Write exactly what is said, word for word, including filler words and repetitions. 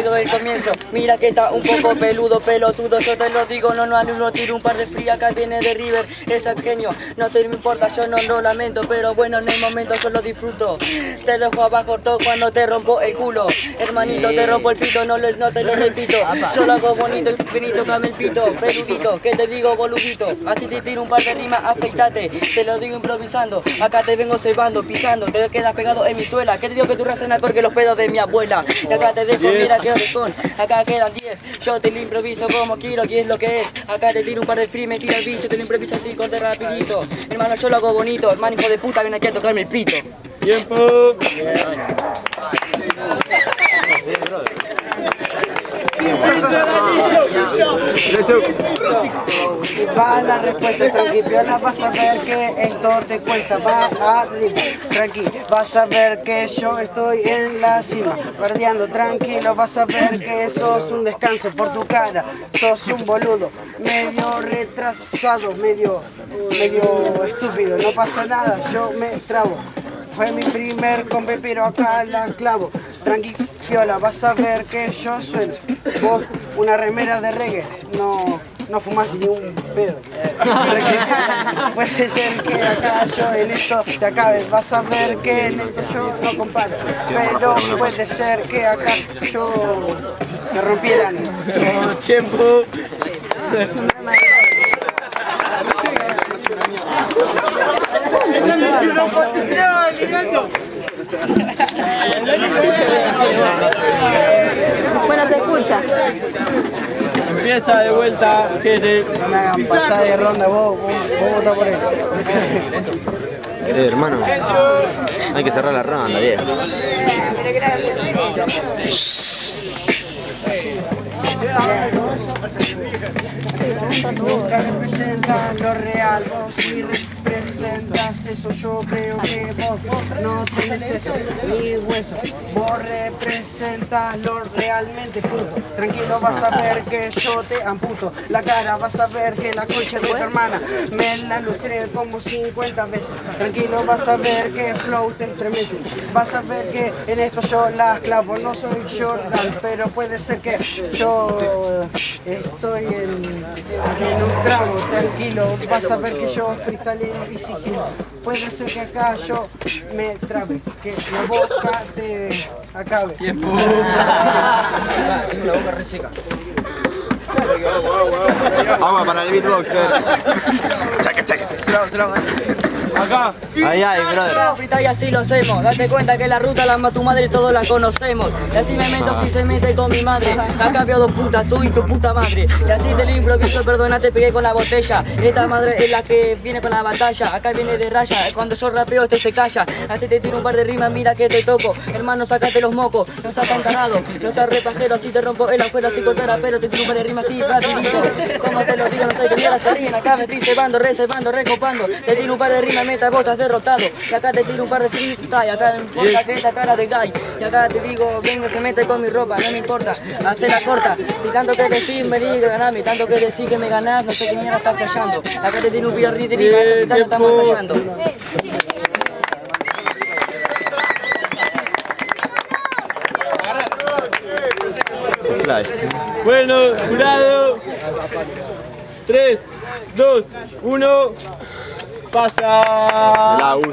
digo del comienzo. Mira que está un poco peludo, pelotudo, yo te lo digo, no, no, no tiro un par de fría, acá viene de River, es genio, no te me importa, yo no lo lamento, pero bueno, en el momento yo lo disfruto. Te dejo abajo todo cuando te rompo el culo, hermanito, te rompo el pito, no, lo, no te lo repito, yo lo hago bonito, finito, came el pito, peludito, que te digo boludito, así te tiro un par de rimas, afeitate, te lo digo improvisando, acá te vengo cebando, pisando, te quedas pegado en mi suela, que te digo que tú razonas porque los pedos de mi abuela, y acá te dejo, mira que son, acá quedan diez, yo te lo improviso como quiero, y es lo que es, acá te tiro un par de free, me tira el bicho, te lo improviso así, corte rapidito, hermano, yo lo hago bonito, hermano, hijo de puta, ven aquí a tocarme el pito. Tiempo. Va la respuesta, tranqui, Piola, vas a ver que esto te cuesta, va arriba, tranqui, vas a ver que yo estoy en la cima, guardiando tranquilo, vas a ver que sos un descanso por tu cara, sos un boludo, medio retrasado, medio, medio estúpido, no pasa nada, yo me trabo. Fue mi primer compe, pero acá la clavo. Tranqui, Piola, vas a ver que yo sueno. Vos, una remera de reggae, no, no fumás ni un pedo. Puede ser que acá yo en esto te acabe. Vas a ver que en esto yo no comparo. Pero puede ser que acá yo me rompí el ánimo. Tiempo. Bueno, te escucha. Empieza de vuelta, gente. No me hagan pasar de ronda, vos, vos, vos votá por él. Eh, hermano, hay que cerrar la ronda, bien. Nunca representas lo real, vos si representas eso, yo creo que vos no tenés eso, ni hueso. Vos representas lo realmente punto. Tranquilo, vas a ver que yo te amputo la cara, vas a ver que la concha de tu hermana me la lustré como cincuenta veces. Tranquilo, vas a ver que flow te estremece. Vas a ver que en esto yo la clavo, no soy Jordan, pero puede ser que yo estoy en, en un tramo, tranquilo, vas a ver que yo freestyleo y sigilo. Puede ser que acá yo me trabe, que la boca te acabe. Tiempo. La boca reseca. Agua para el beatboxer. Chaca, chaca. Acá. Ahí, ahí, brother. Frita y así lo hacemos, date cuenta que la ruta la ama tu madre y todos la conocemos. Y así me meto si se mete con mi madre. Ha cambiado puta, tú y tu puta madre. Y así te lo improviso, perdona, te pegué con la botella. Esta madre es la que viene con la batalla. Acá viene de raya, cuando yo rapeo este se calla. Así te tiro un par de rimas, mira que te toco. Hermano, sacate los mocos, no seas tan tarado. No seas repajero, así te rompo el agujero, así cortera, pero te tiro un par de rimas así rapidito. Como te lo digo, no sé qué mierda se ríen. Acá me estoy cebando, reservando, recopando. Te tiro un par de rimas, meta vos estás derrotado. Y acá te tiro un par de freestyle, acá me importa que esta cara de guy. Y acá te digo, vengo, se mete con mi ropa, no me importa, hacela corta. Si tanto que decís, vení, ganame, tanto que decís que me ganás, no sé qué mierda estás fallando. Acá te tiro un pirri de rimas, no estamos fallando. Bueno, jurado. tres, dos, uno. Pasa.